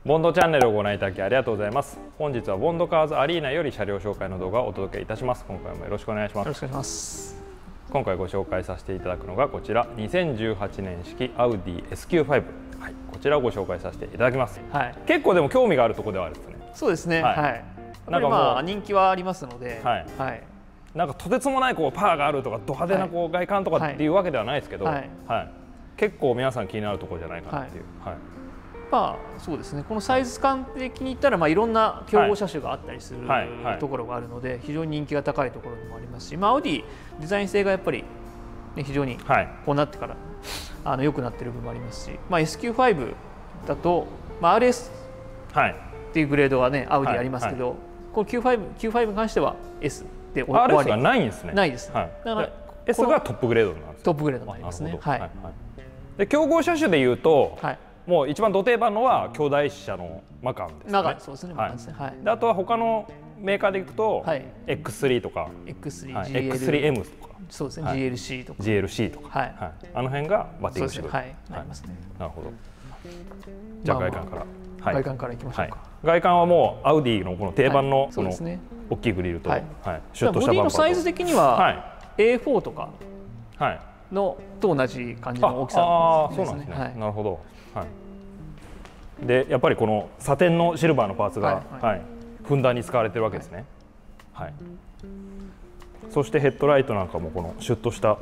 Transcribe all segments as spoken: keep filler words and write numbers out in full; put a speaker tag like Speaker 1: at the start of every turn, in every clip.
Speaker 1: ボンドチャンネルをご覧いただきありがとうございます。本日はボンドカーズアリーナより車両紹介の動画をお届けいたします。今回もよろしくお願いします。
Speaker 2: よろしくお願いします。
Speaker 1: 今回ご紹介させていただくのがこちらにせんじゅうはちねん式アウディ エスキューファイブ、はい、こちらをご紹介させていただきます。はい、結構でも興味があるところではあるんですね。
Speaker 2: そうですね。はい。はい、なんかまあ人気はありますので、はい。はい、
Speaker 1: なんかとてつもないこうパワーがあるとかド派手なこう外観とかっていうわけではないですけど、はい。はい、結構皆さん気になるところじゃないかなっていう。はい。はい、
Speaker 2: まあそうですね、このサイズ感的に言ったら、まあ、いろんな競合車種があったりするところがあるので、非常に人気が高いところでもありますし、まあ、アウディデザイン性がやっぱり、ね、非常にこうなってからあの良くなっている部分もありますし、まあ、エスキューファイブ だと、まあ、アールエス っていうグレードがねアウディありますけど、この キューファイブ キューファイブ に関しては エス で終わり。
Speaker 1: アールエス がないんですね。
Speaker 2: ないです。はい、だから
Speaker 1: S がトップグレードなんです。
Speaker 2: トップグレードになりますね。はい。
Speaker 1: で競合車種でいうと、はい、もう一番ド定番のは兄弟車のマカンですね。マカン、そうですね。マカンですね。はい。であとは他のメーカーでいくと、はい、エックススリー とか エックススリー、エックススリーエム とか、
Speaker 2: そうですね。ジーエルシー とか
Speaker 1: ジーエルシー とか、はい、あの辺がバッティングしてくる。
Speaker 2: はい。なりますね。
Speaker 1: なるほど。じゃあ外観から。
Speaker 2: 外観からいきましょうか。
Speaker 1: 外観はもうアウディのこの定番のその大きいグリルと、はい、シュッとしたバンパーと。ボディのサ
Speaker 2: イズ的には エーフォー とかのと同じ感じの大きさですね。
Speaker 1: なるほど。はい。でやっぱりこのサテンのシルバーのパーツが、はいはい、ふんだんに使われてるわけですね。はい。はい、そしてヘッドライトなんかもこのシュッとした、はい、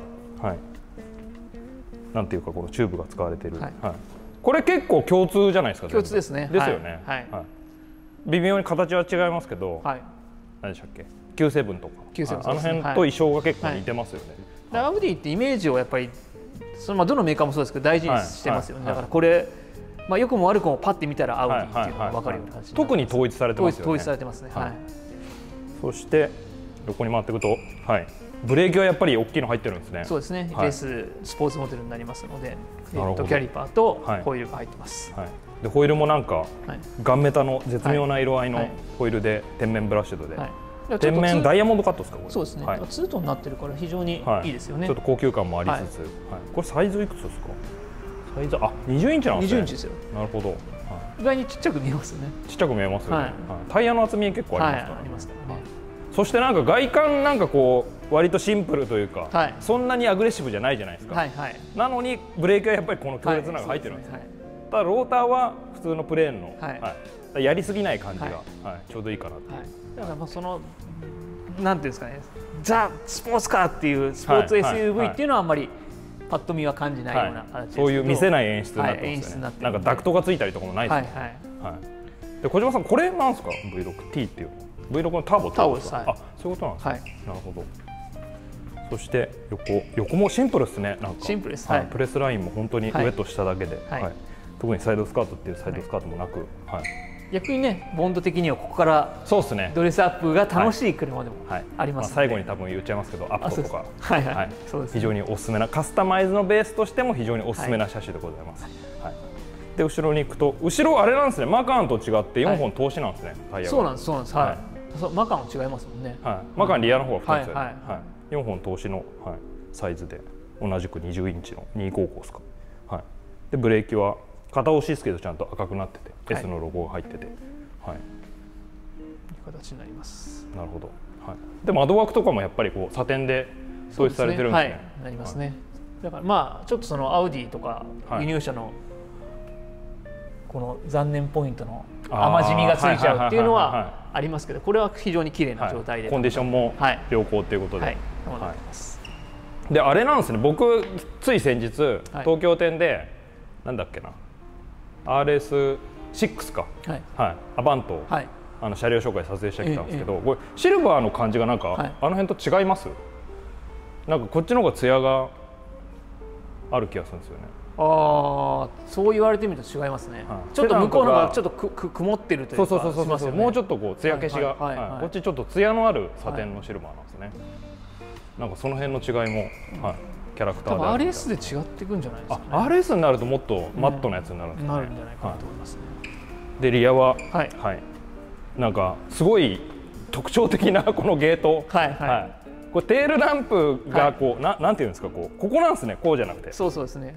Speaker 1: なんていうかこのチューブが使われている。はい。はい、これ結構共通じゃないですか。
Speaker 2: 共通ですね。
Speaker 1: ですよね。はい。はい、微妙に形は違いますけど、はい、何でしたっけ？キューセブンとか、あの辺と衣装が結構似てますよね。
Speaker 2: はい、アウディってイメージをやっぱりそのまあどのメーカーもそうですけど大事にしてますよね。だからこれ。まあ良くも悪くもパッて見たらアウディっていうのが分かるような感じ。
Speaker 1: 特に統一されてますよね。
Speaker 2: 統一されてますね。はい。
Speaker 1: そして横に回っていくと、はい、ブレーキはやっぱり大きいの入ってるんですね。
Speaker 2: そうですね。レーススポーツモデルになりますので、ヘッドキャリパーとホイールが入ってます。
Speaker 1: はい。でホイールもなんかガンメタの絶妙な色合いのホイールで天面ブラッシュドで。天面ダイヤモンドカットですかこれ。
Speaker 2: そうですね。ツートンになってるから非常にいいですよね。
Speaker 1: ちょっと高級感もありつつ、これサイズいくつですか？サイズあにじゅうインチなんですね。
Speaker 2: にじゅうインチですよ。
Speaker 1: なるほど。
Speaker 2: 意外にちっちゃく見えますよね。
Speaker 1: ちっちゃく見えますよね。タイヤの厚み結構ありますから。
Speaker 2: ありますからね。
Speaker 1: そしてなんか外観なんかこう割とシンプルというか、そんなにアグレッシブじゃないじゃないですか。なのにブレーキはやっぱりこの強烈なのが入ってるんですね。ただローターは普通のプレーンのやりすぎない感じがちょうどいいかなっていう。
Speaker 2: だからまあそのなんていうんですかね、ザ・スポーツカーっていうスポーツ エスユーブイ っていうのはあんまりパッと見は感じないような形ですけど、
Speaker 1: そういう見せない演出になってますよね。なんかダクトがついたりとかもないですね。で小島さんこれなんですか ブイロックティー っていう ブイロック のターボってことですか？あ、そういうことなんですね。なるほど。そして横横もシンプルですね。なんか
Speaker 2: シンプルです。
Speaker 1: プレスラインも本当に上と下だけで、特にサイドスカートっていうサイドスカートもなく、
Speaker 2: 逆にねボンド的にはここからドレスアップが楽しい車でもありますので、
Speaker 1: 最後に多分言っちゃいますけどアップとか非常におすすめなカスタマイズのベースとしても非常におすすめな車種でございます。で後ろに行くと後ろあれなんですね、マカンと違ってよんほん通しなんですね、タイヤが。
Speaker 2: そうなんですそうなんです。はい。マカンは違いますもんね。
Speaker 1: はい。マカンリアの方はふたつで、よんほん通しのサイズで同じくにじゅうインチのに号コースか。はい。でブレーキは片押しですけどちゃんと赤くなってて エス のロゴが入ってて、はい。いい
Speaker 2: 形になります。
Speaker 1: なるほど。はい。で窓枠とかもやっぱりこうサテンで統一されてるんですね。はい。
Speaker 2: なりますね。だからまあちょっとそのアウディとか輸入車のこの残念ポイントの甘染みがついちゃうっていうのはありますけど、これは非常に綺麗な状態で、
Speaker 1: コンディションも良好ということで。
Speaker 2: はい。そうなります。
Speaker 1: であれなんですね。僕つい先日東京店でなんだっけな。アールエスシックス か、はいはい、アバント、はい、あの車両紹介撮影してきたんですけど、ええ、これシルバーの感じがなんか、はい、あの辺と違います？なんかこっちの方が艶がある気がするんですよね。
Speaker 2: ああ、そう言われてみると違いますね。はい、ちょっと向こうの方がちょっとくく曇ってるというか、
Speaker 1: そうそうそうそう、もうちょっとこう艶消しが、こっちちょっと艶のあるサテンのシルバーなんですね。はい、なんかその辺の違いも、はい。キャラクターで
Speaker 2: アールエス で違っていくんじゃないですかね。
Speaker 1: アールエス になるともっとマットなやつになるんですね。
Speaker 2: なるんじゃないかなと思いますね。
Speaker 1: でリアは、はいはい、なんかすごい特徴的なこのゲート、はいはい、これテールランプがこう、ななんていうんですか、こうここなんですね、こうじゃなくて。
Speaker 2: そうそうですね。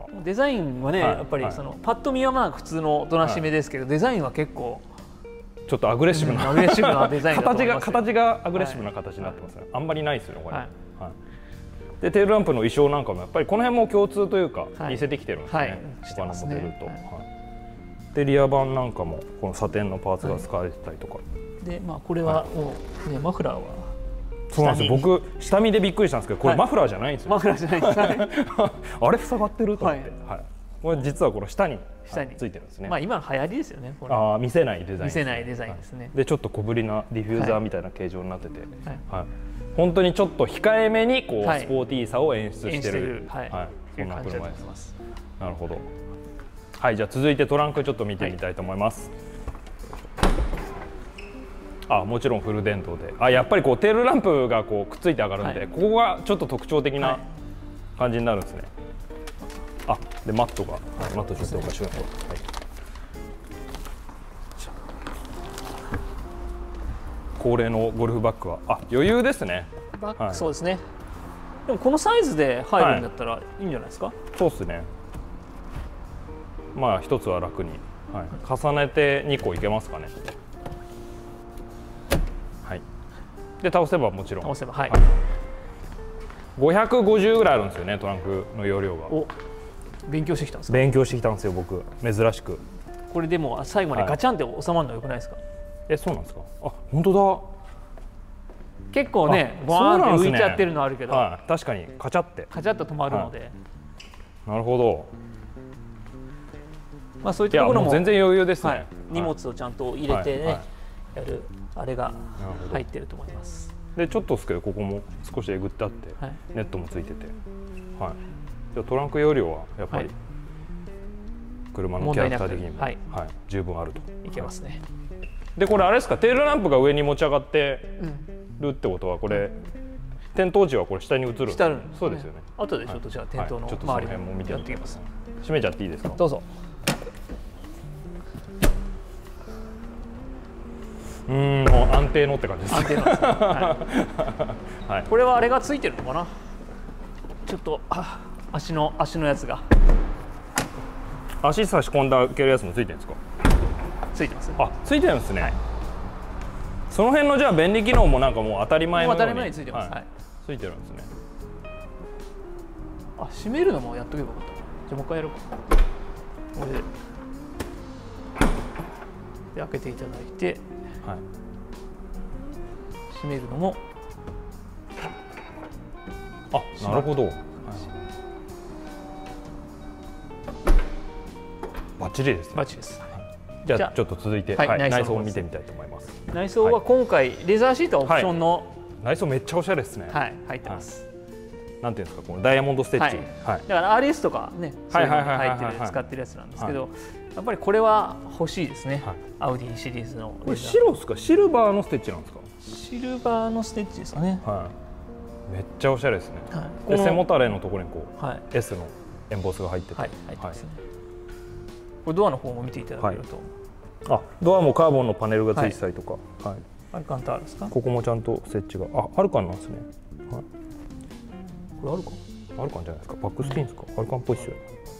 Speaker 2: デザインはね、はい、やっぱりその、はい、パッと見はまあ普通のおとなしめですけど、はい、デザインは結構
Speaker 1: ちょっとアグレッシブな、
Speaker 2: うん、アグレッシブなデザインだと思います
Speaker 1: 形が形がアグレッシブな形になってますね、はい、あんまりないですよねこれ、はいはい、でテールランプの衣装なんかもやっぱりこの辺も共通というか、はい、似せてきてるんですね、はい、他のモデルと、はいはい、でリア版なんかもこのサテンのパーツが使われてたりとか、はい、
Speaker 2: でまあこれはもう、ね、マフラーは
Speaker 1: そうなんですよ。僕下見でびっくりしたんですけど、これマフラーじゃないんですよ。
Speaker 2: マフラーじゃないです。
Speaker 1: あれ塞がってると思って、はい、これ実はこの下についてるんですね。
Speaker 2: まあ今の流行りですよね。
Speaker 1: ああ見せないデザイン。
Speaker 2: 見せないデザインですね。
Speaker 1: でちょっと小ぶりなディフューザーみたいな形状になってて、はい。本当にちょっと控えめにこうスポーティーさを演出してる、はい、そんな車です。なるほど。はい、じゃあ続いてトランクちょっと見てみたいと思います。あ、もちろんフル電動で、あ、やっぱりこうテールランプがこうくっついて上がるんで、はい、ここがちょっと特徴的な感じになるんですね。はい、あ、でマットが、はい、マットちょっとおかしいなと、はい、恒例のゴルフバッグは、あ、余裕ですね。
Speaker 2: バッグ、はい、そうですね。でもこのサイズで入るんだったらいいんじゃないですか。はい、
Speaker 1: そうですね。まあ一つは楽に、はい、重ねてにこいけますかね。で倒せばもちろん
Speaker 2: 倒せば、はい、
Speaker 1: ごひゃくごじゅうぐらいあるんですよね、トランクの容量が。お、
Speaker 2: 勉強してきたんですか。
Speaker 1: 勉強してきたんですよ僕、珍しく。
Speaker 2: これでも最後までガチャンって収まるのよくないですか。はい、
Speaker 1: え、そうなんですか。あ、本当だ。
Speaker 2: 結構ね、バーンって浮いちゃってるのあるけど、
Speaker 1: はい、確かにカチャって
Speaker 2: カチャッと止まるので、はい、
Speaker 1: なるほど。
Speaker 2: まあそういったところも
Speaker 1: 全然余裕ですね。はい、
Speaker 2: 荷物をちゃんと入れてね、はいはい、やるあれが入ってると思います。
Speaker 1: でちょっとですけどここも少しえぐってあって、はい、ネットもついてて、はい、じゃあトランク容量はやっぱり、はい、車のキャラクター的にも、はいはい、十分あると
Speaker 2: いけますね。
Speaker 1: でこれあれですか、テールランプが上に持ち上がってるってことはこれ、うん、点灯時はこれ下に映る。
Speaker 2: 下るんですね。
Speaker 1: そうですよね。
Speaker 2: 後でちょっとじゃあ点灯の周りも見てやっていきます。
Speaker 1: 閉めちゃっていいですか。
Speaker 2: どうぞ。
Speaker 1: うん、もう安定のって感じです。
Speaker 2: 安定のですね。はいはい、これはあれがついてるのかな。ちょっとあ足の足のやつが。
Speaker 1: 足差し込んだけるやつもついてるんですか。
Speaker 2: ついてます、ね。
Speaker 1: あ、ついてるんですね。はい、その辺のじゃあ便利機能もなんかもう当たり前のように。
Speaker 2: 当たり前についてます。はい。
Speaker 1: ついてるんですね。
Speaker 2: あ、閉めるのもやっとけばよかった。じゃあもう一回やろうか。これで。で開けていただいて。はい、閉めるのも、
Speaker 1: あ、なるほど、はい、バッチリですね。
Speaker 2: バッチリです。
Speaker 1: じゃあちょっと続いて、はい、内装を見てみたいと思います。
Speaker 2: 内装は今回レザーシートオプションの、はい、
Speaker 1: 内装めっちゃおしゃれですね。
Speaker 2: はい、入ってます。
Speaker 1: はい、なんていうんですか、このダイヤモンドステッチ、
Speaker 2: はいはい、だから アールエス とかね、そういうのに入ってる使ってるやつなんですけど、やっぱりこれは欲しいですね。はい、アウディシリーズの。
Speaker 1: これ白ですか、シルバーのステッチなんですか。
Speaker 2: シルバーのステッチですかね。
Speaker 1: はい。めっちゃおしゃれですね。はい、で背もたれのところにこう、はい、エス のエンボスが入ってて、はい、入ってますね。
Speaker 2: これドアの方も見ていただけると、
Speaker 1: はい、あ、ドアもカーボンのパネルがついてたりとか、はいはい、
Speaker 2: アルカンタールですか。
Speaker 1: ここもちゃんと設置が、あ、アルカンなんですね。はい、
Speaker 2: これアルカン？
Speaker 1: アルカンじゃないですか。バックスティーンですか。アルカンっぽいっすよ。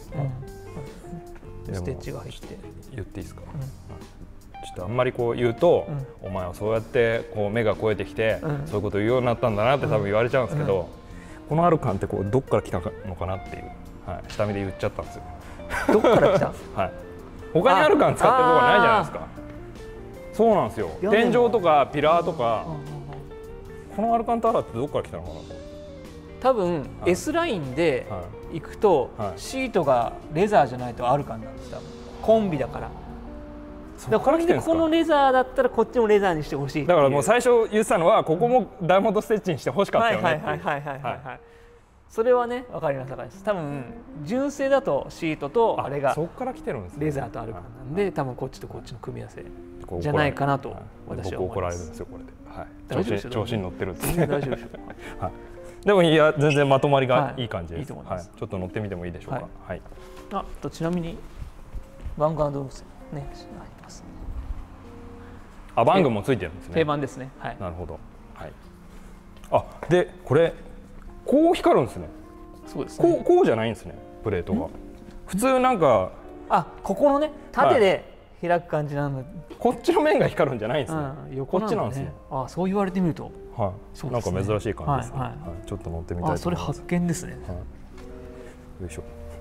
Speaker 2: うん、ステッチが入って。
Speaker 1: 言っていいですか。うん、ちょっとあんまりこう言うと、うん、お前はそうやってこう目が肥えてきて、うん、そういうことを言うようになったんだなって多分言われちゃうんですけど、うん、このアルカンってこうどっから来たのかなっていう、はい、下見で言っちゃったんですよ。
Speaker 2: どっから来た？
Speaker 1: はい。他にアルカン使ってるところないじゃないですか。そうなんですよ。天井とかピラーとか、このアルカンターラってどっから来たのかなと。
Speaker 2: 多分、はい、S ラインで行くと、はい、シートがレザーじゃないとアルカンなんです。多分コンビだから。だからこれでこのレザーだったらこっちもレザーにしてほしい。
Speaker 1: だからもう最初言ってたのはここもダイヤモンドステッチにしてほしかったよね。はいはいはいはいはい。
Speaker 2: それはね分かります分かります。多分純正だとシートとあれが
Speaker 1: そこから来てるんですね。
Speaker 2: レザーとアルカンなんで、多分こっちとこっちの組み合わせじゃないかなと私は思います。
Speaker 1: 僕怒られるんですよこれで。はい。調子調子に乗ってるって。
Speaker 2: 大丈夫でしょうか。
Speaker 1: はい。でもいや全然まとまりがいい感じです。はい。ちょっと乗ってみてもいいでしょうか。はい。
Speaker 2: あとちなみにバンガードねあります。
Speaker 1: あ、バングもついてるんですね。
Speaker 2: 定番ですね。はい。
Speaker 1: なるほど。はい。あ、でこれこう光るんですね。
Speaker 2: そうですね。
Speaker 1: こうこうじゃないんですね。プレートが。 普通なんか
Speaker 2: あここのね縦で開く感じなんだ、はい、
Speaker 1: こっちの面が光るんじゃないんですね、うん、横なんだね、こっちなんですね。あそう言われてみると、
Speaker 2: はい 、
Speaker 1: なんか珍しい感じですね、はいはいはい、ちょっと乗ってみたいと思います。あ
Speaker 2: それ発見ですね、はい、
Speaker 1: よいしょ。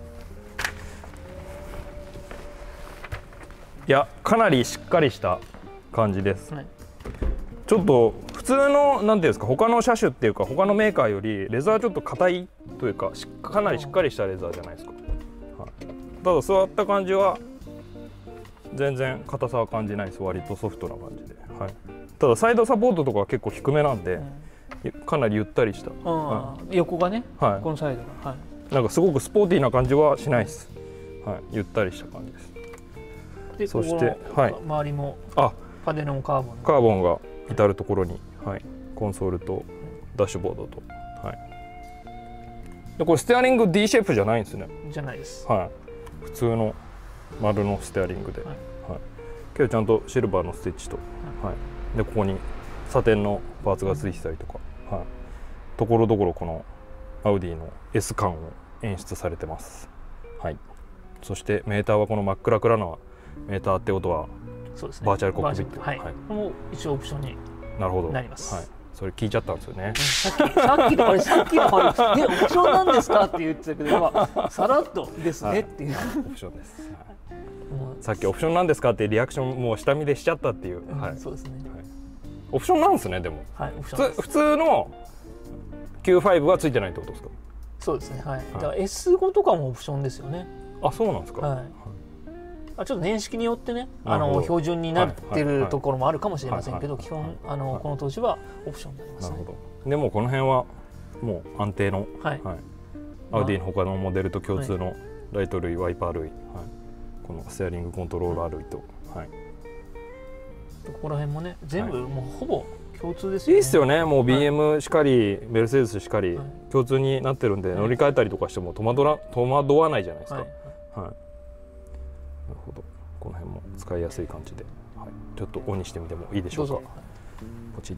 Speaker 1: いやかなりしっかりした感じです、はい、ちょっと普通のなんていうんですか他の車種っていうか他のメーカーよりレザーちょっと硬いというかかなりしっかりしたレザーじゃないですか、はい、ただ座った感じは全然硬さは感じないです。割とソフトな感じで、はい、ただサイドサポートとかは結構低めなんで、うん、かなりゆったりした、
Speaker 2: はい、横がね、はい、このサイドが、はい、
Speaker 1: なんかすごくスポーティーな感じはしないです、はい、ゆったりした感じです。
Speaker 2: でそして、はい、周りもパネルもカーボン
Speaker 1: カーボンが至る所に、はい、コンソールとダッシュボードと、はい、でこれステアリング D シェイプじゃないんですね。
Speaker 2: じゃないです、
Speaker 1: はい、普通の丸のステアリングで、はいはい、けどちゃんとシルバーのステッチと、はいはい、でここにサテンのパーツがついてたりとか、はい、ところどころこのアウディの S 感を演出されてます、はい、そしてメーターはこの真っ暗暗なメーターってことは
Speaker 2: そうですね、
Speaker 1: バーチャルコックピット、
Speaker 2: はいはい、この一応オプションになります。
Speaker 1: なるほど、はい、それ聞いちゃったんですよね、うん、
Speaker 2: さっきさっきのあれさっきの話えオプションなんですかって言ってたけど、まあ、さらっとですねっていう、はい、
Speaker 1: オプションです、はい、さっきオプションなんですかってリアクションもう下見でしちゃったっていう、
Speaker 2: うん、はい、そうですね、はい、
Speaker 1: オプションなんですね。でも、
Speaker 2: はい、
Speaker 1: 普通普通の キューファイブ はついてないってことですか。
Speaker 2: そうですね、はい、はい、だから エスご とかもオプションですよね。
Speaker 1: あ、そうなんですか、はい、
Speaker 2: あちょっと年式によってねあの標準になってるところもあるかもしれませんけど、基本あのこの当時はオプションになりますね。なるほど。
Speaker 1: でもこの辺はもう安定の、はいはい、アウディの他のモデルと共通のライト類、ワイパー類、はい、このステアリングコントローラー類と、はい、
Speaker 2: ここら辺もね全部もうほぼ共通ですよね。
Speaker 1: いいっすよね。もう ビーエム しかり、メルセデスしかり、はい、共通になってるんで乗り換えたりとかしても戸惑ら戸惑わないじゃないですか。はいはい、なるほど。この辺も使いやすい感じで、はい、ちょっとオンにしてみてもいいでしょうか。ポチ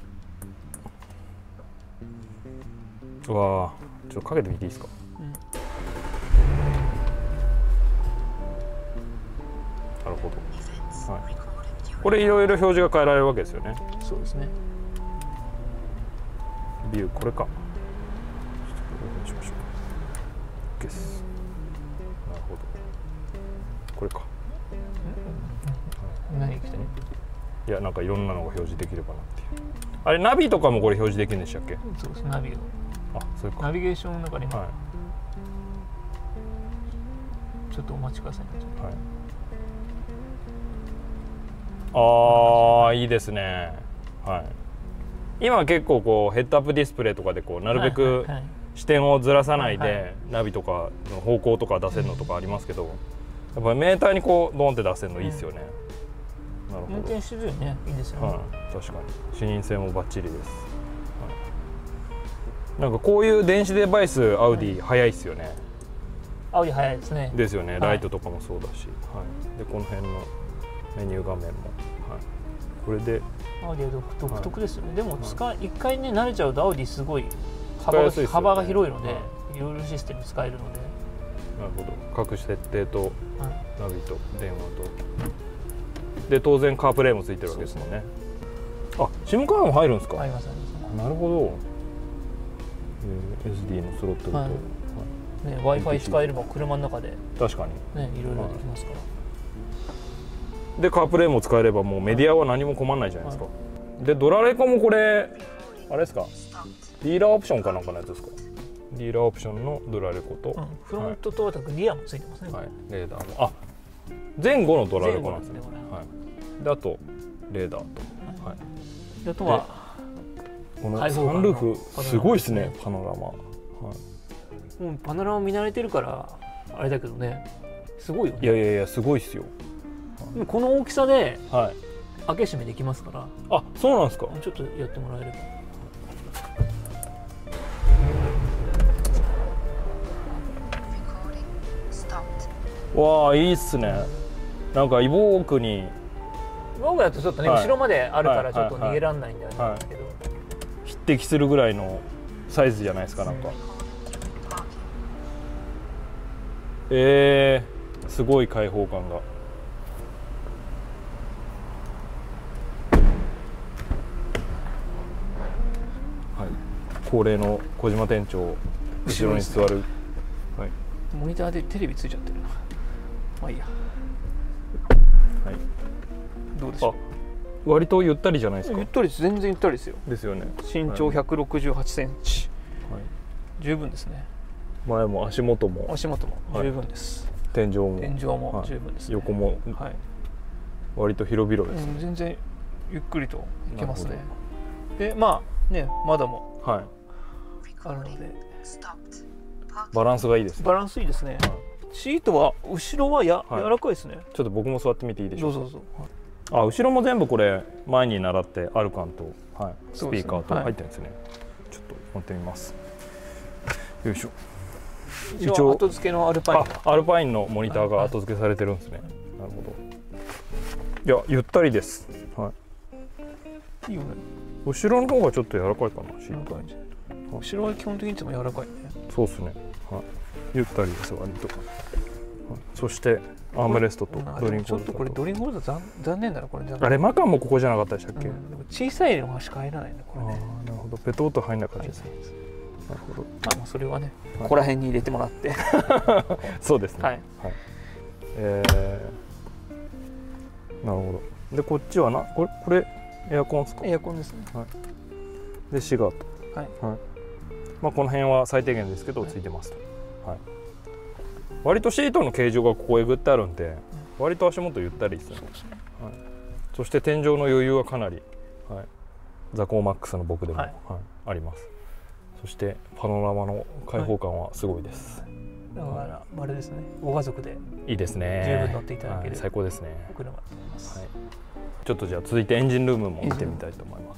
Speaker 1: ッ。うわー、ちょっとかけてみていいですか。うん、なるほど。はい。これいろいろ表示が変えられるわけですよね。
Speaker 2: そうですね。
Speaker 1: ビューこれか。ちょっとオープンしましょう。OK です。なるほど。これか。
Speaker 2: 何来てる？
Speaker 1: いや、なんかいろんなのが表示できればなっていう。あれナビとかもこれ表示できるんでしたっけ？
Speaker 2: そうです。ナビを。
Speaker 1: あ、そういうか。
Speaker 2: ナビゲーションの中に、
Speaker 1: はい、
Speaker 2: ちょっとお待ちくださいね。
Speaker 1: はい。ああ、いいですね。はい。今結構こうヘッドアップディスプレイとかでこうなるべく視点をずらさないでナビとかの方向とか出せるのとかありますけど、やっぱりメーターにこうドンって出せるのいいですよね。
Speaker 2: うん、なるほど。運転してるよね、いいですよね。
Speaker 1: はい、確かに視認性もバッチリです。はい、なんかこういう電子デバイスアウディ早いですよね。
Speaker 2: アウディ早いですね。
Speaker 1: ですよね。ライトとかもそうだし、はい、でこの辺のメニュー画面も、はい、これで
Speaker 2: アウディは独特ですよね。はい、でも使い一回ね慣れちゃうとアウディすごい幅が、ね、幅が広いので、はい、いろいろシステム使えるので。
Speaker 1: なるほど。各設定とナビと電話とで当然カープレイもついてるわけですもんね。あ、SIM カードも入るんですか。
Speaker 2: 入ります。
Speaker 1: なるほど。えー、エスディー のスロットルと、はい
Speaker 2: ね、Wi-Fi 使えれば車の中で
Speaker 1: 確かに
Speaker 2: ねいろいろできますから。
Speaker 1: はい、でカープレイも使えればもうメディアは何も困らないじゃないですか。はい、でドラレコもこれあれですか。ディーラーオプションかなんかのやつですか。ディーラーオプションのドラレコと、うん、
Speaker 2: フロントとリアもついてますね。
Speaker 1: はい、レーダーもあ前後のドラレコなんですね。はい、であとレーダーと、はい、
Speaker 2: であとは
Speaker 1: このサンルーフすごいですね。パノラマ、はい、
Speaker 2: もうパノラマ見慣れてるからあれだけどねすごいよね。
Speaker 1: いやいやいやすごいっすよ。
Speaker 2: はい、この大きさで開け閉めできますから。はい、
Speaker 1: あ、そうなんですか。
Speaker 2: ちょっとやってもらえれば。
Speaker 1: わあいいっすね。なんかイボークにイ
Speaker 2: ボークだとちょっとね、はい、後ろまであるからちょっと逃げられないんだよね、はいはいはい、
Speaker 1: 匹敵するぐらいのサイズじゃないですか。なんか、うん、えーすごい開放感が。はい、恒例の小島店長後ろに座る、はい、
Speaker 2: モニターでテレビついちゃってるな。まあいいや。
Speaker 1: はい、
Speaker 2: どうでしょ
Speaker 1: う。割とゆったりじゃないですか。
Speaker 2: ゆったりです。全然ゆったりですよ。
Speaker 1: ですよね。
Speaker 2: 身長ひゃくろくじゅうはちセンチ、はい、十分ですね。
Speaker 1: 前も足元も
Speaker 2: 足元も十分です、
Speaker 1: はい、天井も
Speaker 2: 天井も十分です、ね、
Speaker 1: はい、横も割と広々です、ね、
Speaker 2: うん、全然ゆっくりといけますね。でまあね窓もあるので、はい、
Speaker 1: バランスがいいです、ね、
Speaker 2: バランスいいですね、はい、シートは後ろはや、はい、柔らかいですね。
Speaker 1: ちょっと僕も座ってみていいでしょうか。
Speaker 2: どうぞどうぞ、
Speaker 1: はい、あ後ろも全部これ前に習ってアルカンと、はい、スピーカーと入ってるんですね、はい、ちょっと持ってみます。よいしょ。
Speaker 2: 一応後付けのアルパイン、
Speaker 1: アルパインのモニターが後付けされてるんですね、はい、なるほど。いやゆったりです、はい、いいよね。後ろの方がちょっと柔らかいかな。
Speaker 2: 後ろは基本的にいつも柔らかいね。
Speaker 1: そうですね、はい、ゆったりです割と、はい、そしてアームレストとドリンクホルダーと。
Speaker 2: ちょっとこれドリンクホルダー 残, 残念だなこれ。
Speaker 1: あれマカンもここじゃなかったでしたっけ、うん、
Speaker 2: でも小さいのしか入らないねこれね。
Speaker 1: あなるほど。ペトッと入んな感じですね。なるほど。
Speaker 2: まあそれはね、はい、ここら辺に入れてもらって
Speaker 1: そうですね。はい。はい、えー、なるほど。でこっちはなこれこれエアコンですか。
Speaker 2: エアコンですね。
Speaker 1: はい。でシガーと。はい。はい。まあこの辺は最低限ですけど、はい、ついてますと。はい。割とシートの形状がここえぐってあるんで、うん、割と足元ゆったりですね。そうですね。はい。そして天井の余裕はかなり、はい、ザコーマックスの僕でも、はいはい、あります。そしてパノラマの開放感はすごいです。はい、
Speaker 2: だからあれですね。ご家族で
Speaker 1: いいですね。
Speaker 2: 十分乗っていただける、
Speaker 1: はい、最高ですね。
Speaker 2: 車だと思います。はい、
Speaker 1: ちょっとじゃあ続いてエンジンルームも見てみたいと思います。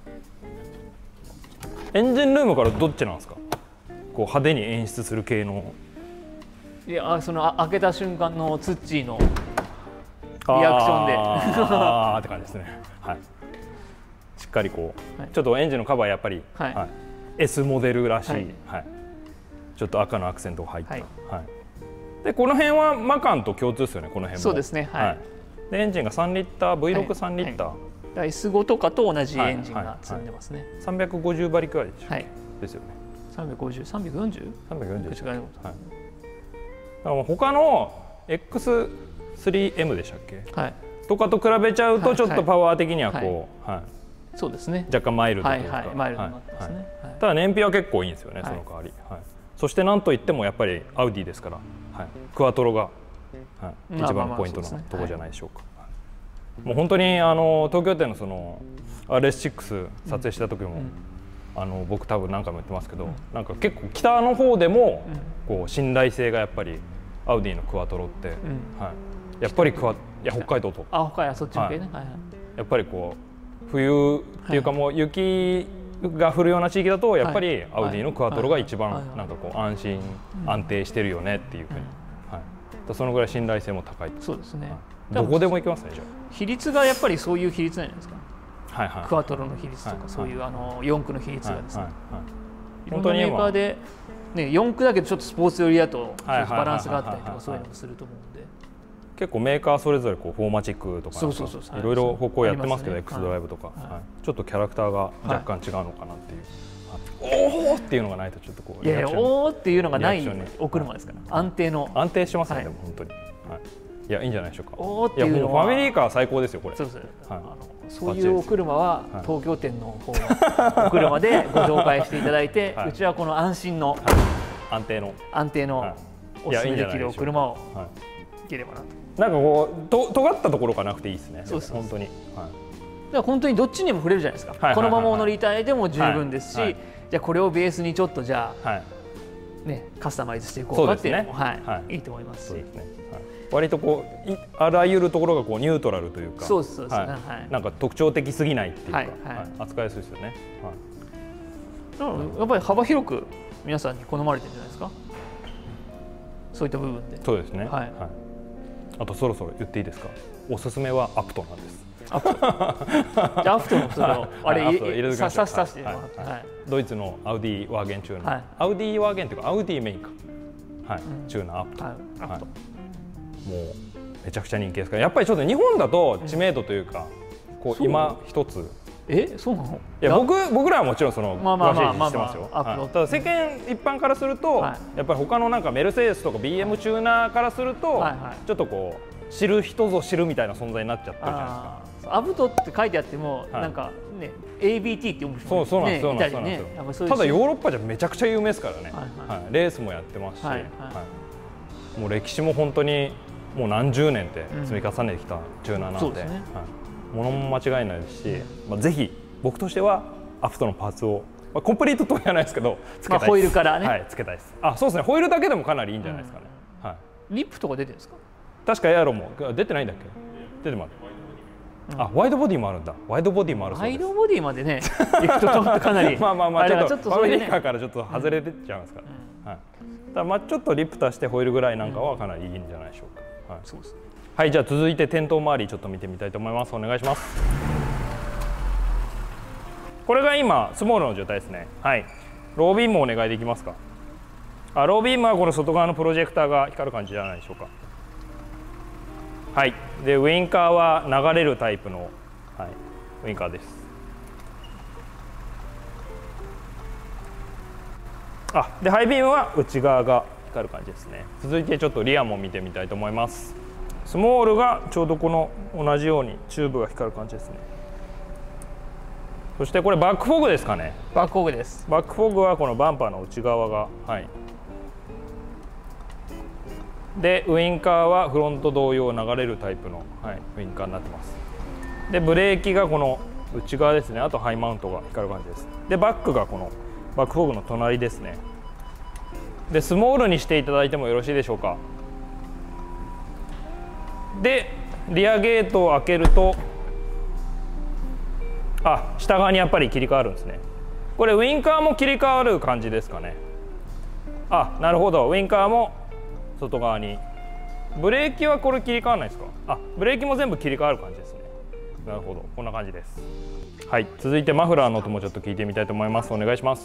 Speaker 1: エンジンルームからどっちなんですか。こう派手に演出する系の。
Speaker 2: いやその開けた瞬間のツッチーのリアクションで
Speaker 1: ああって感じですね。はい。しっかりこう、はい、ちょっとエンジンのカバーやっぱり、はいはい、S モデルらしい、はいはい、ちょっと赤のアクセントが入った、はいはい、でこの辺はマカンと共通ですよね。この辺も
Speaker 2: そうですね、はいはい、
Speaker 1: でエンジンがさんリッター ブイろくさん リッター、はい
Speaker 2: はい、エスご とかと同じエンジンが積んでますね、はいはいはい、
Speaker 1: さんびゃくごじゅう馬力ぐらいでしょ、はい、ですよね。
Speaker 2: さんびゃくごじゅう、さんびゃくよんじゅう、
Speaker 1: さんびゃくよんじゅう、
Speaker 2: 違います、
Speaker 1: はい、だから他の エックススリーエム でしたっけ、はい、とかと比べちゃうとちょっとパワー的にはこう、はいはい、
Speaker 2: そうですね、
Speaker 1: 若干マイルドというか、
Speaker 2: はいはい、マイルドになってますね、はいはい、
Speaker 1: ただ燃費は結構いいんですよね、はい、その代わり、はい、そしてなんといってもやっぱりアウディですから、はい、クワトロが、はい、一番のポイントのところじゃないでしょうか。もう本当にあの東京店のその アールエスシックス 撮影した時も、うん、あの僕多分何回も言ってますけど、うん、なんか結構北の方でもこう信頼性がやっぱりアウディのクワトロって、うんはい、やっぱりクワいや北海道と
Speaker 2: あ北海道そっち向けね、はいはい、
Speaker 1: やっぱりこう冬っていうかもう雪が降るような地域だとやっぱりアウディのクワトロが一番なんかこう安心安定してるよねっていうふうに、はい、そのぐらい信頼性も高い。
Speaker 2: そうですね、はい、
Speaker 1: どこでも行きますね。じゃあ
Speaker 2: 比率がやっぱりそういう比率なんじゃないですか、
Speaker 1: はいはい、
Speaker 2: クワトロの比率とか、はい、そういうあのよん区の比率がですね、はいはいはい、
Speaker 1: 本当に
Speaker 2: メーカーで、ね、よん区だけどちょっとスポーツ寄りだとバランスがあったりとかそういうのもすると思うんで、
Speaker 1: 結構メーカーそれぞれこうフォーマチックとかいろいろ方向やってますけど、ね、X ドライブとか、はいはい、ちょっとキャラクターが若干違うのかなっていう、はい、おおっていうのがないとちょっとこう
Speaker 2: いやいやおおっていうのがないお車ですから、はい、安定の
Speaker 1: 安定してますね、はい、でも本当に、はい、いやいいんじゃないでしょうか。おおっていうのはファミリーカー最高ですよこれ。
Speaker 2: そうです、はい、あのそういうお車は東京店の方のお車でご紹介していただいて、はい、うちはこの安心の、はい、
Speaker 1: 安定の
Speaker 2: 安定のおすすめできるお車をいければな。
Speaker 1: なんかこうと尖ったところがなくていいですね。そうです本当に、はい、
Speaker 2: だから本当にどっちにも触れるじゃないですか、はいはいはいはい、このままお乗りたいでも十分ですし、はいはい、じゃあこれをベースにちょっとじゃあ、はいね、カスタマイズしていこうかっていうのも、ねはいはい、いいと思いますし、そうですね、はい、
Speaker 1: 割とこうあらゆるところがこうニュートラルというか、
Speaker 2: そうですそうですね、はい、
Speaker 1: なんか特徴的すぎないっていうか、はいはいはい、扱いやすいですよね、はい、
Speaker 2: だからやっぱり幅広く皆さんに好まれてるんじゃないですか、そういった部分で。
Speaker 1: そうですね、はいはい、あとそろそろ言っていいですか。おすすめはアプトなんです。
Speaker 2: アプト。じゃあアプトのそのあれ入れさささしてもらって、
Speaker 1: ドイツのアウディワーゲン中の、はい、アウディワーゲンというかアウディメインか、はい、うん、中のアプト。はい、アプト。 もうめちゃくちゃ人気ですから、やっぱりちょっと日本だと知名度というか、こう今一つ。
Speaker 2: え、そうなの？
Speaker 1: いや、僕僕らはもちろんその詳しいしてますよ。ただ世間一般からすると、やっぱり他のなんかメルセデスとか ビーエム チューナーからすると、ちょっとこう知る人ぞ知るみたいな存在になっちゃってるじゃないですか。ア
Speaker 2: ブトって書いてあっても、なんかね エービーティー って読む人も
Speaker 1: そうそうなんですよ。そうなんですよ。ただヨーロッパじゃめちゃくちゃ有名ですからね。レースもやってますし、もう歴史も本当にもう何十年って積み重ねてきたチューナーなんで、ものも間違いないですし、まあぜひ僕としてはアフトのパーツを、まあ、コンプリートとは言わないですけどつけたいです。
Speaker 2: ホイールからね。
Speaker 1: はい、つけたいです。あ、そうですね。ホイールだけでもかなりいいんじゃないですかね。はい。
Speaker 2: リップとか出てるんですか？
Speaker 1: 確かエアロも出てないんだっけ？出てます。あ、ワイドボディもあるんだ。ワイドボディもあるそうです。
Speaker 2: ワイドボディまでね、行くとちょっとかなり
Speaker 1: まあまあまあちょっとアメリカからちょっと外れてっちゃいますから。はい。ただまあちょっとリップ足してホイールぐらいなんかはかなりいいんじゃないでしょうか。はい。そうです。はい、じゃあ続いて転倒周りちょっと見てみたいと思います。お願いします。これが今スモールの状態ですね。はい。ロービームお願いできますか。あ、ロービームはこの外側のプロジェクターが光る感じじゃないでしょうか。はい。でウインカーは流れるタイプの、はい、ウインカーです。あ、でハイビームは内側が光る感じですね。続いてちょっとリアも見てみたいと思います。スモールがちょうどこの同じようにチューブが光る感じですね。そしてこれバックフォグですかね。
Speaker 2: バックフォグです。
Speaker 1: バックフォグはこのバンパーの内側が、はい。でウインカーはフロント同様流れるタイプの、はい、ウインカーになってます。でブレーキがこの内側ですね。あとハイマウントが光る感じです。でバックがこのバックフォグの隣ですね。でスモールにしていただいてもよろしいでしょうか。でリアゲートを開けると、あ、下側にやっぱり切り替わるんですね。これウインカーも切り替わる感じですかね。あ、なるほど。ウインカーも外側に。ブレーキはこれ切り替わらないですか。あ、ブレーキも全部切り替わる感じですね。なるほど、こんな感じです。はい、続いてマフラーの音もちょっと聞いてみたいと思います。お願いします。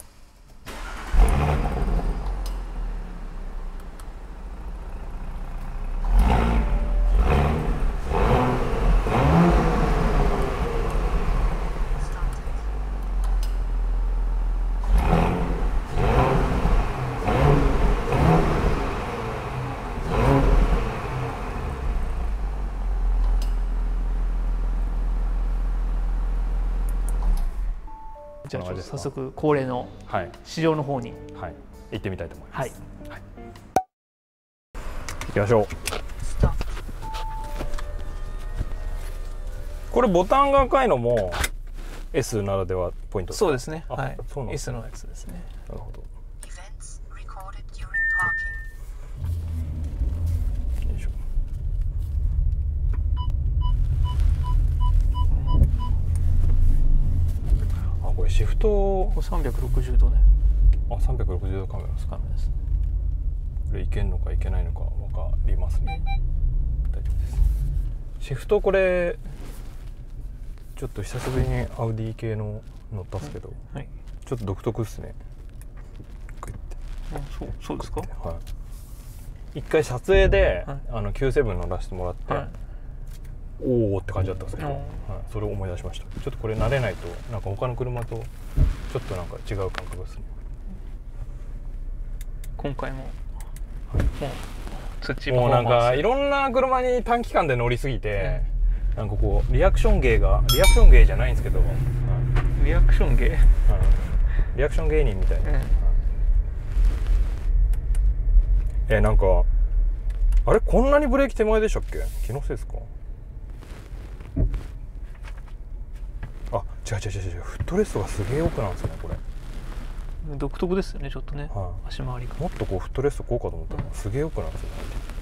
Speaker 2: じゃあ早速恒例の市場の方に、
Speaker 1: はい、行ってみたいと思います。
Speaker 2: はい、
Speaker 1: はい、行きましょう。これボタンが赤いのも S ならではポイントですか。
Speaker 2: そうですね。はい。
Speaker 1: そうなんですね。
Speaker 2: S のやつですね。
Speaker 1: なるほど。これシフト
Speaker 2: さんびゃくろくじゅうどね。
Speaker 1: あ、さんびゃくろくじゅうどカメラですか。これいけんのかいけないのか分かりますね。大丈夫です。シフトこれちょっと久しぶりにアウディ系の乗ったんですけど、はい、ちょっと独特ですね。こうやって。
Speaker 2: あ、そう、そうですか。
Speaker 1: はい。一回撮影で、はい、あのキューセブン乗らせてもらって。はい、おおって感じだったんですけど、はい、それを思い出しました。ちょっとこれ慣れないとなんか他の車とちょっとなんか違う感覚ですね。
Speaker 2: 今回も、
Speaker 1: はい、もう土もうなんかいろんな車に短期間で乗りすぎて、うん、なんかこうリアクション芸がリアクション芸じゃないんですけど、はい、
Speaker 2: リアクション芸、はい、
Speaker 1: リアクション芸人みたいな、うん、はい、えー、なんかあれこんなにブレーキ手前でしたっけ。気のせいですか。あ、違う違う違う違う、フットレストがすげえ奥なんですねこれ。
Speaker 2: 独特ですよねちょっとね、はい、足回りが。
Speaker 1: もっとこうフットレストこうかと思ったら、うん、すげえ奥なんですよね。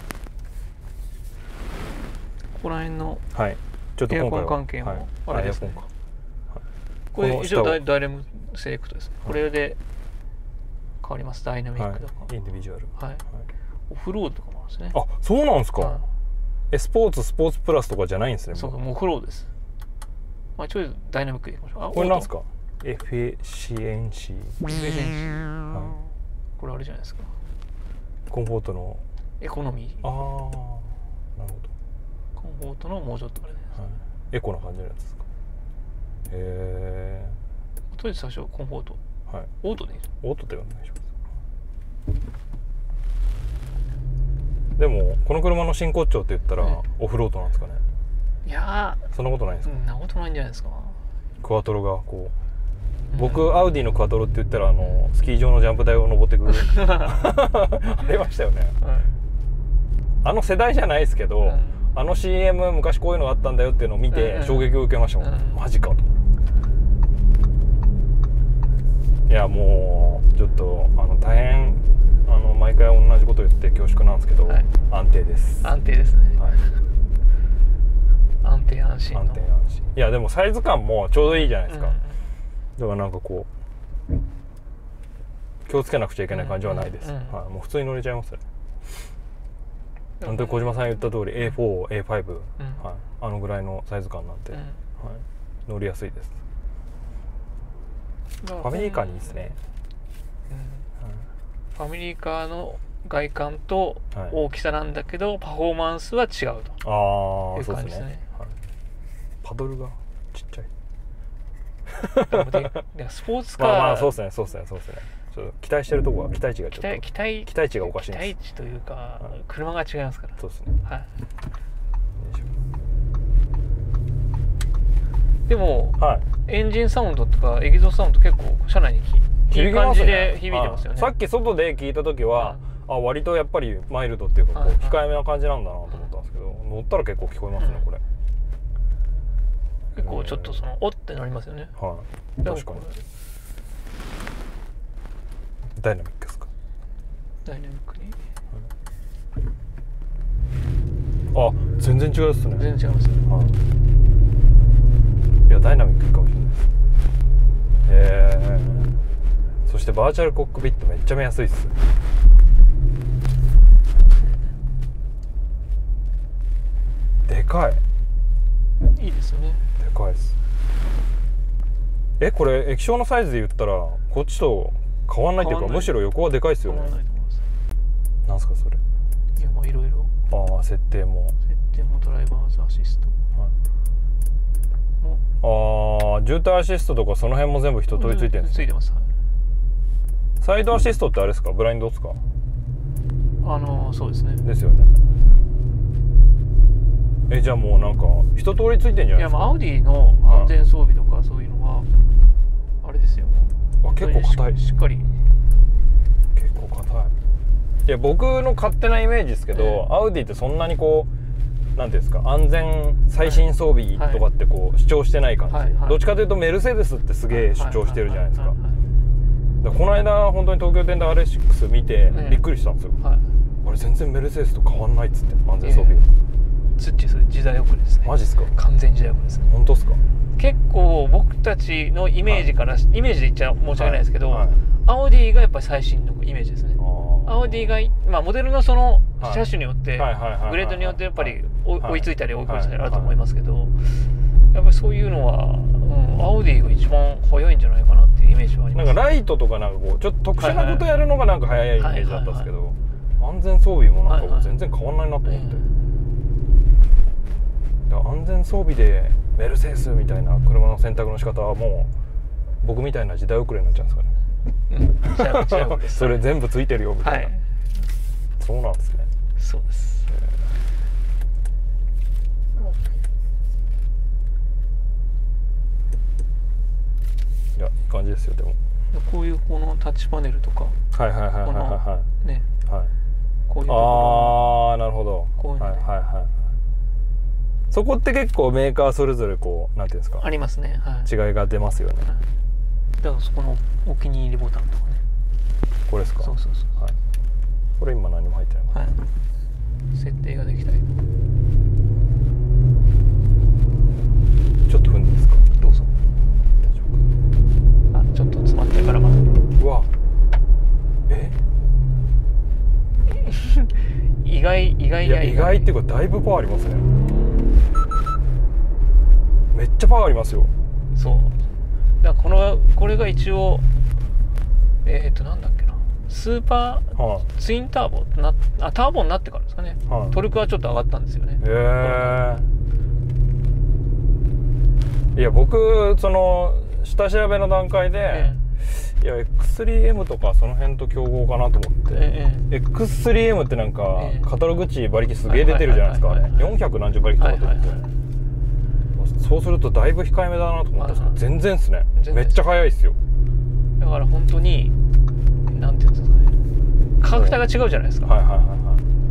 Speaker 2: ここら辺の
Speaker 1: はい、ちょっと今回は
Speaker 2: エアコン関係もあれですね。
Speaker 1: はい、
Speaker 2: これ一応ダイダイレムセレクトですね。これで変わります。ダイナミックとか、
Speaker 1: はい、インディビジュアル、
Speaker 2: はい、はい、オフロードとかもあるんですね。
Speaker 1: あ、そうなんですか。
Speaker 2: はい、
Speaker 1: え、スポーツスポーツプラスとかじゃないんですね。
Speaker 2: そう、もうオフロードです。まあちょいダイナミックでいきましょう。あ、
Speaker 1: これなんですか。エフィシエンシー。
Speaker 2: エフィシエンシー。はい。これあれじゃないですか。
Speaker 1: コンフォートの
Speaker 2: エコノミー。
Speaker 1: ああ、なるほど。
Speaker 2: コンフォートのもうちょっとあれです、
Speaker 1: はい、エコな感じのやつですか。へえ。
Speaker 2: とりあえず最初コンフォート。はい。オートでいい。
Speaker 1: オートでお願いします。でもこの車の真骨頂って言ったら、ね、オフロードなんですかね。
Speaker 2: いやー、
Speaker 1: そんなことないんですか。
Speaker 2: そんなことないんじゃないですか。
Speaker 1: クワトロがこう、うん、僕アウディのクワトロって言ったらあのスキー場のジャンプ台を登ってくるありましたよね、うん、あの世代じゃないですけど、うん、あの シーエム 昔こういうのがあったんだよっていうのを見て衝撃を受けましたもん、うん、マジかと。いやもうちょっとあの大変あの毎回同じこと言って恐縮なんですけど、はい、安定です。
Speaker 2: 安定ですね、はい、安定安心の
Speaker 1: 安定安心。いやでもサイズ感もちょうどいいじゃないですか、うん、だからなんかこう気をつけなくちゃいけない感じはないです、うんうんうん、はい、もう普通に乗れちゃいますね。本当に小島さん言った通り エーフォー、エーファイブ、うんはい、あのぐらいのサイズ感なんで、うんはい、乗りやすいです。ファミリーカーにいいですね、
Speaker 2: うん、ファミリーカーの外観と大きさなんだけど、はい、パフォーマンスは違うという感じですね。はい、
Speaker 1: パドルがちっちゃい
Speaker 2: スポーツカー
Speaker 1: まあまあそうですねそうですねそうですね。期待してるところは期待値がちょっと
Speaker 2: 期待
Speaker 1: 期待値がおかしいんです。
Speaker 2: 期待値というか、はい、車が違いますから。
Speaker 1: そうですね、はい、
Speaker 2: でも、はい、エンジンサウンドとかエキゾーストサウンド結構車内にいい感じで響いてますよね。
Speaker 1: さっき外で聞いた時は、うん、あ割とやっぱりマイルドっていうかこう控えめな感じなんだなと思ったんですけど、乗ったら結構聞こえますね、うん、これ
Speaker 2: 結構ちょっとそのおってなりますよね。
Speaker 1: はい、確かに。ダイナミックですか。
Speaker 2: ダイナミックに、
Speaker 1: はい、あ全然違うですね。
Speaker 2: 全然違いますね、はい
Speaker 1: いやダイナミックいいかもしれないです。へえ。そしてバーチャルコックピットめっちゃ見やすいっす。でかい。
Speaker 2: いいですよね。
Speaker 1: でかいです。えこれ液晶のサイズで言ったらこっちと変わんないっていうかむしろ横はでかいですよね。変わんないと思います。なんすかそれ。
Speaker 2: いやまあいろいろ。
Speaker 1: ああ設定も。
Speaker 2: 設定もドライバーズアシスト。
Speaker 1: はい、ああ渋滞アシストとかその辺も全部一通りついてるんですか。
Speaker 2: ついてます、はい、
Speaker 1: サイドアシストってあれですか、ブラインドですか。
Speaker 2: あのー、そうですね。
Speaker 1: ですよね。えじゃあもうなんか一通りついてんじゃないですか。いや
Speaker 2: まあアウディの安全装備とかそういうのはあれですよ。
Speaker 1: あ結構硬い。
Speaker 2: しっかり
Speaker 1: 結構硬い。いや僕の勝手なイメージですけど、えー、アウディってそんなにこうなんていうんですか安全最新装備とかってこう主張してない感じ、はいはい、どっちかというとメルセデスってすげえ主張してるじゃないですか。この間本当に東京店で アールエスシックス 見てびっくりしたんですよ、はい、あれ全然メルセデスと変わんないっつって安全装備が、
Speaker 2: ツッチそれ時代遅れですね。
Speaker 1: マジっすか。
Speaker 2: 完全時代遅れですね。
Speaker 1: 本当っすか。
Speaker 2: 結構僕たちのイメージから、はい、イメージで言っちゃ申し訳ないですけど、はいはい、アウディがやっぱり最新のイメージですね。アウディが、まあ、モデルのその車種によってグレードによってやっぱり追いついたり追い越したりあると思いますけど、やっぱりそういうのは、うん、アウディが一番速いんじゃないかなっていうイメージはあります。
Speaker 1: なんかライトとかなんかこうちょっと特殊なことやるのがなんか速いイメージだったんですけど、安全装備もなんかもう全然変わんないなと思って、はいはい、安全装備でメルセデスみたいな車の選択の仕方はもう僕みたいな時代遅れになっちゃうんですかね。うん、それ全部ついてるよみたいな、はい、そうなんですね。
Speaker 2: そうです、
Speaker 1: いやいい感じですよ。でも
Speaker 2: こういうこのタッチパネルとか
Speaker 1: はいはいはいはいはい
Speaker 2: ね、はい、こういうとこ
Speaker 1: ろああなるほど
Speaker 2: こういうの、ね、はいはいはい。
Speaker 1: そこって結構メーカーそれぞれこうなんていうんですか
Speaker 2: ありますね、はい、
Speaker 1: 違いが出ますよね、はい、
Speaker 2: だからそこのお気に入りボタンとかね。
Speaker 1: これですか。
Speaker 2: そうそうそう、
Speaker 1: はい、これ今何も入ってない、
Speaker 2: はい、設定ができたり。
Speaker 1: ちょっと踏んでいいですか。
Speaker 2: どうぞ。大丈夫か。あちょっと詰まってるからまあ
Speaker 1: うわえ
Speaker 2: 意外意外や
Speaker 1: 意外っていうかだいぶパワーありますね。めっちゃパワーありますよ。
Speaker 2: そうだからこのこれが一応えっとなんだっけなスーパー、はい、ツインターボなあターボになってからですかね、はい、トルクはちょっと上がったんですよね。
Speaker 1: へえ。いや僕その下調べの段階で、ええ、いや エックススリーエム とかその辺と競合かなと思って、ええ、エックススリーエム ってなんか、ええ、カタログ値馬力すげえ出てるじゃないですか。よんひゃくなんじゅう馬力とか出てて、はいはいはい、そうするとだいぶ控えめだなと思ったんですけど、全然っすね。めっちゃ速いっすよ。
Speaker 2: だから本当になんていうんですかね、価格帯が違うじゃないですか。はいはいはいはい。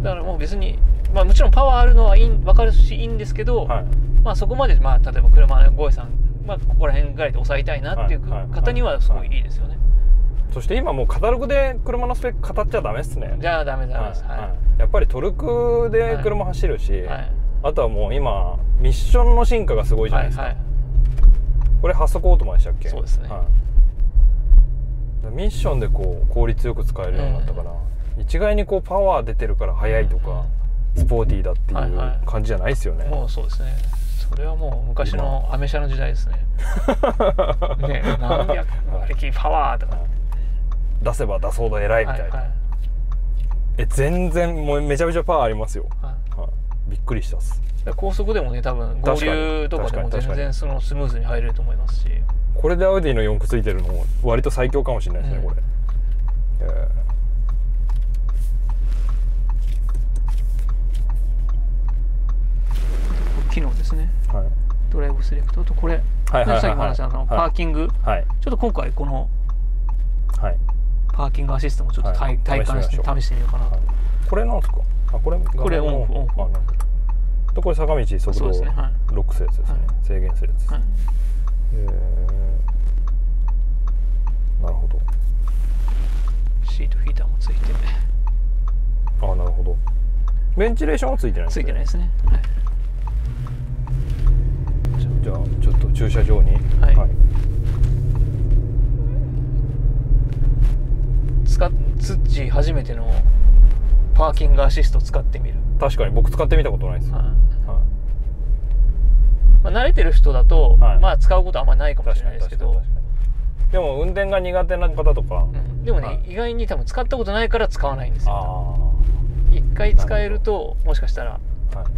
Speaker 2: だからもう別に、まあ、もちろんパワーあるのはいい分かるしいいんですけど、はい、まあそこまで、まあ、例えば車のゴエさん、まあ、ここら辺ぐらいで抑えたいなっていう方にはすごいいいですよね。はいはいはい、そ
Speaker 1: して今もうカタログで車のスペック語っちゃダメっすね。
Speaker 2: じゃあダメダメです。はいはい、
Speaker 1: やっぱりトルクで車走るし、はいはい、あとはもう今ミッションの進化がすごいじゃないですか。はいはい、これはっ速オートマでしたっけ。
Speaker 2: そうですね。はい、
Speaker 1: ミッションでこう効率よく使えるようになったから、うん、一概にこうパワー出てるから速いとか、うん、スポーティーだっていう感じじゃないですよね。
Speaker 2: はいはい、もうそうですね。それはもう昔のアメ車の時代ですね。ね、何百馬力パワーとか
Speaker 1: 出せば出そうだ偉いみたいな。はいはい、え全然もうめちゃめちゃパワーありますよ。はいはい、びっくりしたっす。
Speaker 2: 高速でもね多分合流とかでも全然そのスムーズに入れると思いますし。
Speaker 1: これでアウディのよん駆ついてるのも割と最強かもしれないですね、うん、これ。え
Speaker 2: ー、機能ですね。はい、ドライブセレクトとこれ、さっきも話したパーキング、はい、ちょっと今回この、はい、パーキングアシストもちょっと 体,、はい、体感して試してみようかなと。はい、
Speaker 1: これなんですか。あこれ
Speaker 2: これオンオフオン
Speaker 1: とこれ坂道速度ロックするやつですね。はい、制限するやつ。はい、えー、なるほど。
Speaker 2: シートフィーターもついて。
Speaker 1: ああなるほど。ベンチレーションはついてないですね。
Speaker 2: ついてないですね。はい、
Speaker 1: じゃあちょっと駐車場に。はい。はい、
Speaker 2: 使っツッチ初めてのパーキングアシスト使ってみる。
Speaker 1: 確かに僕使ってみたことないです。はい。はい、
Speaker 2: まあ、慣れてる人だと、はい、まあ使うことはあんまりないかもしれないですけど。
Speaker 1: でも運転が苦手な方とか、
Speaker 2: うん、でもね、はい、意外に多分使ったことないから使わないんですよ。一回使えるともしかしたら、はい、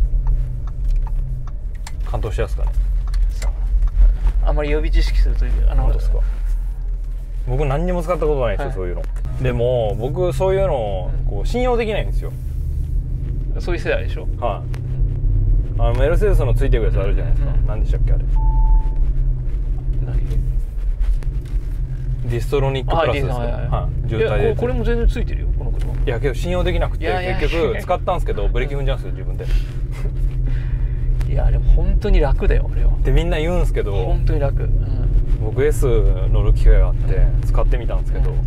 Speaker 1: 感動しやすかね。
Speaker 2: あまり予備知識するというあの
Speaker 1: ですか。僕何にも使ったことないですよ、はい、そういうの。でも僕そういうのをこう信用できないんですよ。
Speaker 2: そういう世代でしょ。
Speaker 1: はい、あのメルセデスのついてるやつあるじゃないですか。うん、何でしたっけあれ。ディストロニックプラスですか。はい、渋滞で。
Speaker 2: これも全然ついてるよこの車。
Speaker 1: いやけど信用できなくて結局使ったんですけどブレーキ踏んじゃうんですよ自分で。
Speaker 2: いやでも本当に楽だよ俺は。
Speaker 1: でみんな言うんですけど
Speaker 2: 本当に楽。うん、
Speaker 1: 僕 S 乗る機会があって使ってみたんですけど、うん、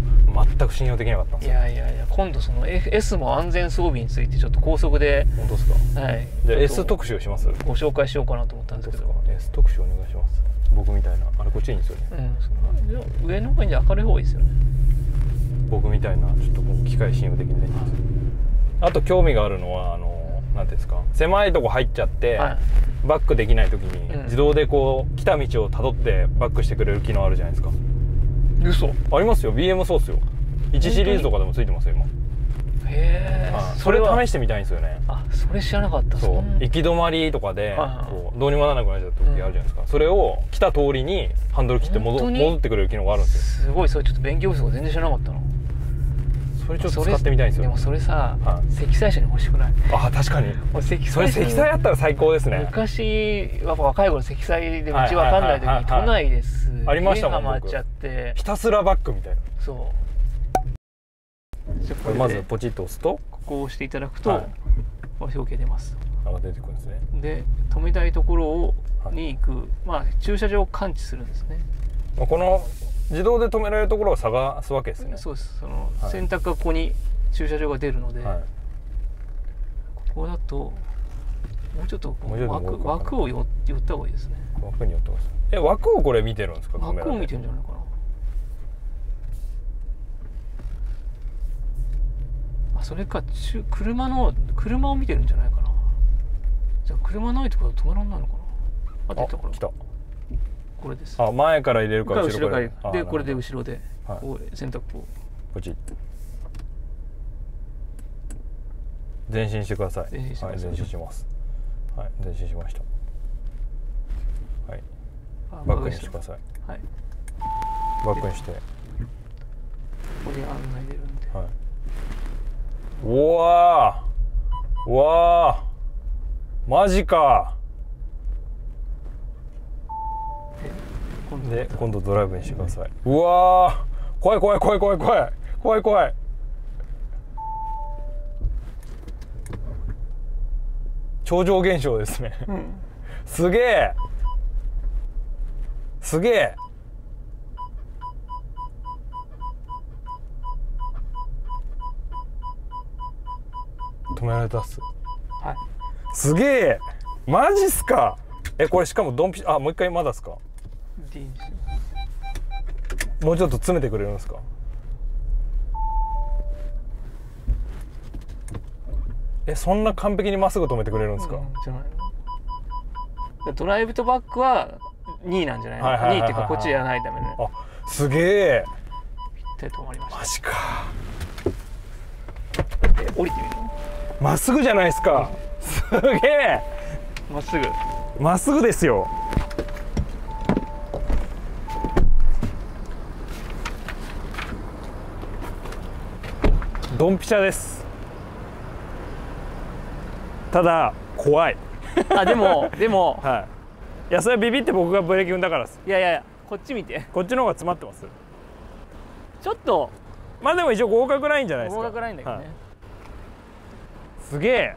Speaker 1: 全く信用できなかったんですよ。
Speaker 2: いやいやいや今度その S も安全装備についてちょっと高速で。
Speaker 1: 本当ですか。はい。じゃあ S 特集します。
Speaker 2: ご紹介しようかなと思ったんですけど。
Speaker 1: S 特集お願いします。僕みたいなあれこっちいいんですよね。
Speaker 2: うん、上の方がいいんで明るい方がいいですよね。
Speaker 1: 僕みたいなちょっとこう機械信用できないんです。あと興味があるのはあのなんていうんですか、狭いとこ入っちゃって、はい、バックできない時に、うん、自動でこう来た道をたどってバックしてくれる機能あるじゃないですか。
Speaker 2: 嘘。
Speaker 1: ありますよ。 ビーエム そうっすよ。いちシリーズとかでもついてますよ今。
Speaker 2: へえ。
Speaker 1: それ試してみたいんですよね。
Speaker 2: あ、それ知らなかった。
Speaker 1: そう行き止まりとかでこうどうにもならなくなっちゃった時あるじゃないですか、うん、それを来た通りにハンドル切って戻戻ってくれる機能があるんですよ。
Speaker 2: すごい。それちょっと勉強不足全然知らなかったな。
Speaker 1: それちょっと使ってみたいんですよ。
Speaker 2: でもそれさ、はい、積載車に欲しくない？
Speaker 1: あ、確かに。積それ積載あったら最高ですね。
Speaker 2: 昔やっぱ若い頃積載で道わかんない時に都内です
Speaker 1: ありましたもん。
Speaker 2: ハマっちゃって
Speaker 1: ひたすらバックみたいな。
Speaker 2: そう。
Speaker 1: これまずポチッと押すと
Speaker 2: ここを押していただくと、はい、表記出ます。
Speaker 1: あ、出てくるんですね。
Speaker 2: で止めたいところをに行く、はい、まあ駐車場を感知するんですね。
Speaker 1: この自動で止められるところを探すわけですね。
Speaker 2: そうです。その、はい、選択がここに駐車場が出るので、はい、ここだともうちょっと枠枠を寄った方がいいですね。
Speaker 1: 枠に寄ってます。え、枠をこれ見てるんですか？
Speaker 2: 枠を見てるんじゃないかな。あ、それか車の車を見てるんじゃないかな。じゃあ車ないところ止めらんないのかな。あ、出た。これ来た。これです。
Speaker 1: あ、前から入れるか
Speaker 2: 後ろから。でこれで後ろでこう選択を
Speaker 1: ポチッ。 前進してください。
Speaker 2: 前進してください。
Speaker 1: はい、前進します。はい、前進しました。はい、バックにしてください。はい、バックにして。こ
Speaker 2: こに案内出るんで。はい。
Speaker 1: うわー、うわー、マジか。で、今度ドライブにしてください。うわー、怖い怖い怖い怖い怖い怖い怖い。超常現象ですね。うん、すげえ。すげえ。止められたっす。はい。すげえ。マジっすか。え、これしかもドンピシあ、もう一回まだっすか。もうちょっと詰めてくれるんですか。え、そんな完璧にまっすぐ止めてくれるんですか。
Speaker 2: うん、ドライブとバックはにいなんじゃないの。にいっていうかこっちやらないためね。
Speaker 1: あ、すげえ。
Speaker 2: ぴったり止まりました。
Speaker 1: マジか。
Speaker 2: え、降りてみるの。
Speaker 1: まっすぐじゃないですか。すげえ。
Speaker 2: まっすぐ。
Speaker 1: まっすぐですよ。ドンピシャです。ただ怖い。
Speaker 2: あ、でもでも、
Speaker 1: はい。いや、それビビって僕がブレーキ踏んだからです。
Speaker 2: いやいやいや、こっち見て。
Speaker 1: こっちの方が詰まってます。
Speaker 2: ちょっと。
Speaker 1: まあでも一応合格ラインじゃないですか。
Speaker 2: 合格ラインだけどね。はい、
Speaker 1: すげえ。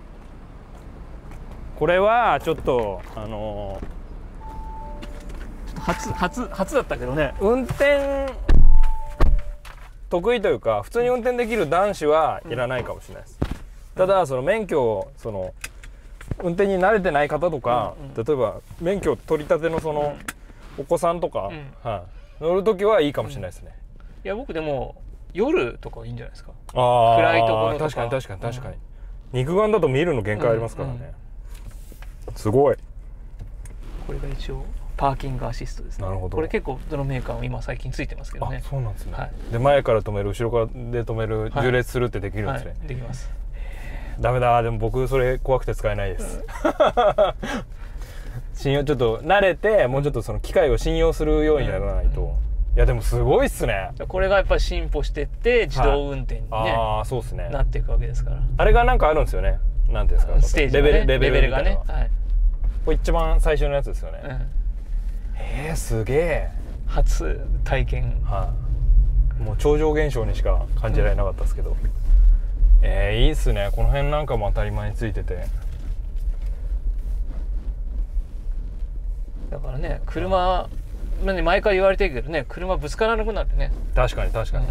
Speaker 1: これはちょっとあの
Speaker 2: ー、初初初だったけどね。
Speaker 1: 運転得意というか普通に運転できる男子はいらないかもしれないです。うん、ただその免許をその運転に慣れてない方とか、うんうん、例えば免許取り立てのその、うん、お子さんとか、うん、はい、乗るときはいいかもしれないですね。
Speaker 2: うん、いや僕でも夜とかいいんじゃないですか。
Speaker 1: あ、
Speaker 2: 暗いところとか。
Speaker 1: 確かに確かに確かに。うん、肉眼だと見えるの限界ありますからね。うんうん、すごい。
Speaker 2: これが一応パーキングアシストですね。
Speaker 1: なるほど。
Speaker 2: これ結構どのメーカーも今最近ついてますけどね。
Speaker 1: あ、そうなんですね。はい、で前から止める後ろからで止める、縦列するってできるんですね。
Speaker 2: はいはい、できます。
Speaker 1: ダメだ。でも僕それ怖くて使えないです。うん、信用ちょっと慣れてもうちょっとその機械を信用するようにならないと。うんうん、いやでもすごいっすね。
Speaker 2: これがやっぱり進歩してって自動運転にね、はい、
Speaker 1: ああそうですね。
Speaker 2: なっていくわけですから。
Speaker 1: あれがなんかあるんですよね。なんていうんですか。
Speaker 2: ステージ、ね、
Speaker 1: レベルレベル
Speaker 2: レベルがね。はい。
Speaker 1: これ一番最初のやつですよね。うん、えー、すげえ。
Speaker 2: 初体験。
Speaker 1: はい。もう超常現象にしか感じられなかったですけど。うん、えー、いいっすね。この辺なんかも当たり前についてて。
Speaker 2: だからね、車、前から言われてるけどね、車ぶつからなくなるね。
Speaker 1: 確かに確かに。うん、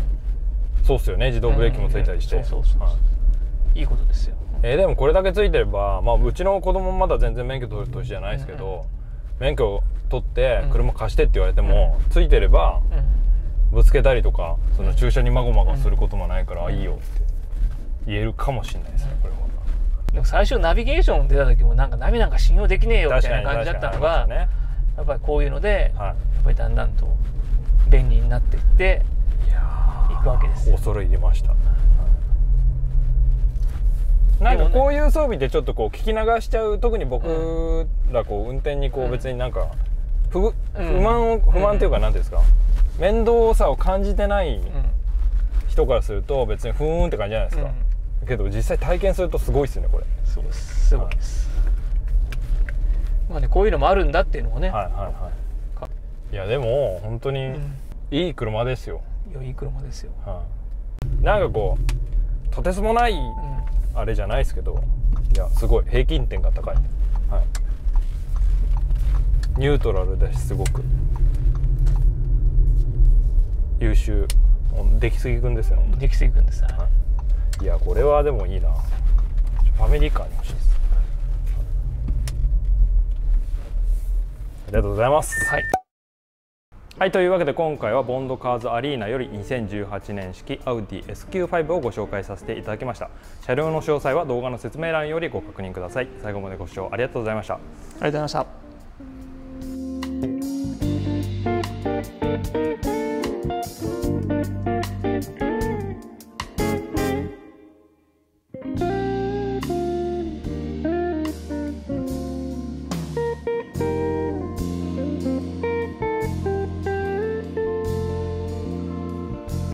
Speaker 1: そうっすよね。自動ブレーキもついたりして。
Speaker 2: そうそうそう。はい、いいことですよ。
Speaker 1: えー、でもこれだけついてれば、まあ、うちの子供もまだ全然免許取る年じゃないですけど、うんうん、免許取って車貸してって言われても、うん、ついてれば、うん、ぶつけたりとかその駐車にまごまごすることもないから、うん、いいよって言えるかもしれないですね、これは。
Speaker 2: でも最初ナビゲーション出た時もなんかナビなんか信用できねえよみたいな感じだったのが、ね、やっぱりこういうので、はい、やっぱりだんだんと便利になっていっていくわけです。
Speaker 1: 恐れ入りました。なんかこういう装備でちょっとこう聞き流しちゃう、特に僕らこう運転にこう別になんか 不, 不満を不満というか何ていうんですか、面倒さを感じてない人からすると別にふーんって感じじゃないですか。けど実際体験するとすごいですよねこれ。
Speaker 2: そうです、すごいです。まあね、こういうのもあるんだっていうのもね。
Speaker 1: はいはいはい。いやでも本当にいい車ですよ。
Speaker 2: いやいい車ですよ。
Speaker 1: はい、なんかこうとてつもない、うん、あれじゃないですけど、いやすごい平均点が高い、はい、ニュートラルだしすごく優秀。出来すぎくんですよ。
Speaker 2: 出来すぎくんです、はい、
Speaker 1: いやこれはでもいいな。ファミリーカーに欲しいです。ありがとうございます。
Speaker 2: はい
Speaker 1: はい、というわけで今回はボンドカーズアリーナよりにせんじゅうはちねん式アウディ エスキューファイブ をご紹介させていただきました。車両の詳細は動画の説明欄よりご確認ください。最後までご視聴ありがとうございました。あ
Speaker 2: りがとうございました。